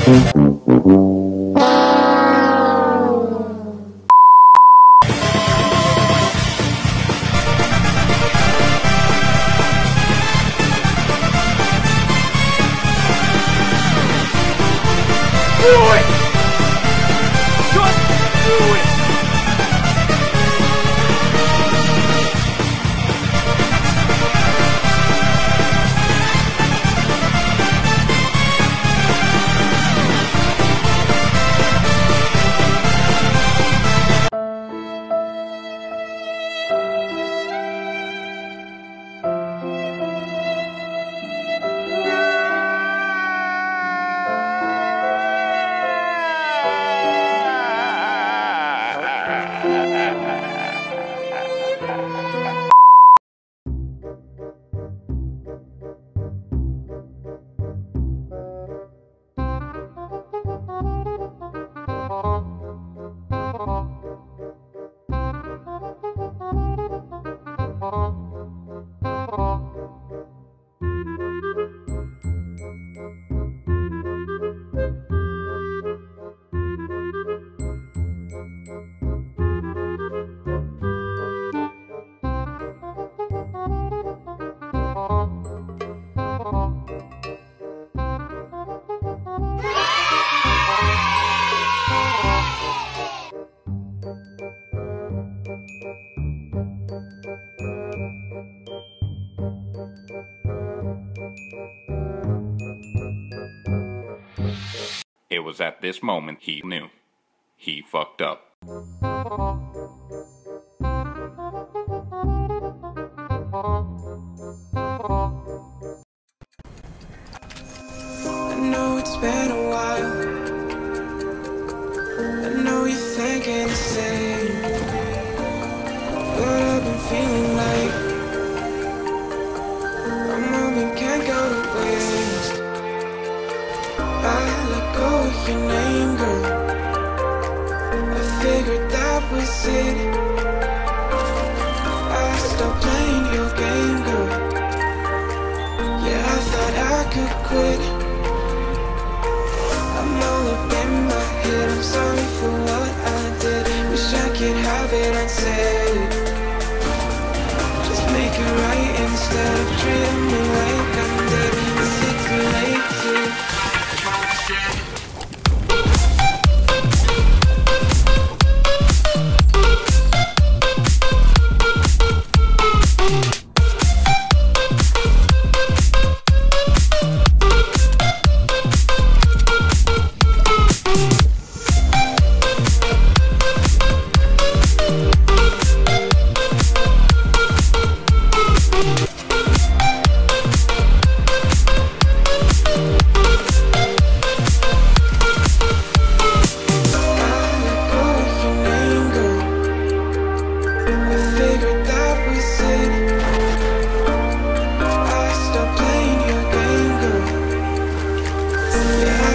It was at this moment he knew. He fucked up. I know it's been a while. I know you're thinking the same, but I've been feeling like a moment can't go to waste. I let go of your name, girl. I figured that was it. I stopped playing your game, girl. Yeah, I thought I could quit. I'm all up in my head, I'm sorry for what I did. Wish I could have it unsaid. Just make it right instead of treating me like I'm dead. Is it too late to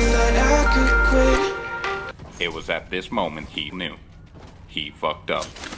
It was at this moment he knew. He fucked up.